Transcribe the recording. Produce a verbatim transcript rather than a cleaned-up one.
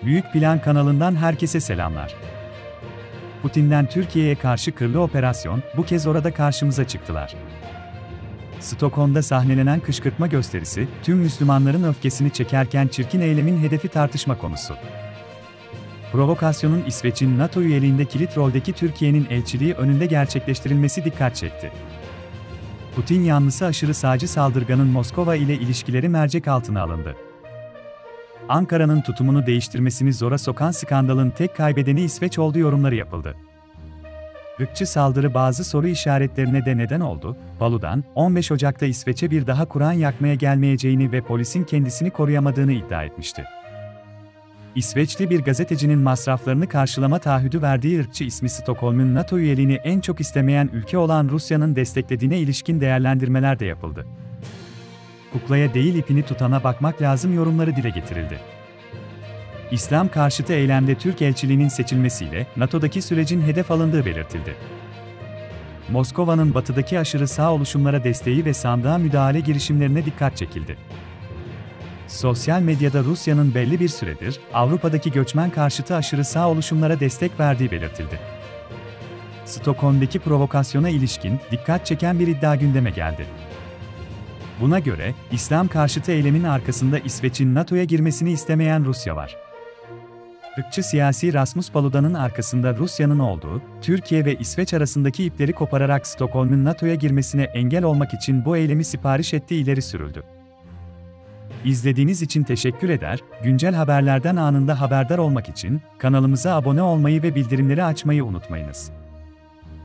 Büyük Plan kanalından herkese selamlar. Putin'den Türkiye'ye karşı kırlı operasyon, bu kez orada karşımıza çıktılar. Stockholm'da sahnelenen kışkırtma gösterisi, tüm Müslümanların öfkesini çekerken çirkin eylemin hedefi tartışma konusu. Provokasyonun İsveç'in NATO üyeliğinde kilit roldeki Türkiye'nin elçiliği önünde gerçekleştirilmesi dikkat çekti. Putin yanlısı aşırı sağcı saldırganın Moskova ile ilişkileri mercek altına alındı. Ankara'nın tutumunu değiştirmesini zora sokan skandalın tek kaybedeni İsveç oldu yorumları yapıldı. Irkçı saldırı bazı soru işaretlerine de neden oldu. Paludan, on beş Ocak'ta İsveç'e bir daha Kur'an yakmaya gelmeyeceğini ve polisin kendisini koruyamadığını iddia etmişti. İsveçli bir gazetecinin masraflarını karşılama taahhüdü verdiği ırkçı ismi Stockholm'un NATO üyeliğini en çok istemeyen ülke olan Rusya'nın desteklediğine ilişkin değerlendirmeler de yapıldı. Kuklaya değil ipini tutana bakmak lazım yorumları dile getirildi. İslam karşıtı eylemde Türk elçiliğinin seçilmesiyle NATO'daki sürecin hedef alındığı belirtildi. Moskova'nın batıdaki aşırı sağ oluşumlara desteği ve sandığa müdahale girişimlerine dikkat çekildi. Sosyal medyada Rusya'nın belli bir süredir Avrupa'daki göçmen karşıtı aşırı sağ oluşumlara destek verdiği belirtildi. Stockholm'daki provokasyona ilişkin dikkat çeken bir iddia gündeme geldi. Buna göre, İslam karşıtı eylemin arkasında İsveç'in NATO'ya girmesini istemeyen Rusya var. Irkçı siyasi Rasmus Paludan'ın arkasında Rusya'nın olduğu, Türkiye ve İsveç arasındaki ipleri kopararak Stockholm'un NATO'ya girmesine engel olmak için bu eylemi sipariş ettiği ileri sürüldü. İzlediğiniz için teşekkür eder, güncel haberlerden anında haberdar olmak için kanalımıza abone olmayı ve bildirimleri açmayı unutmayınız.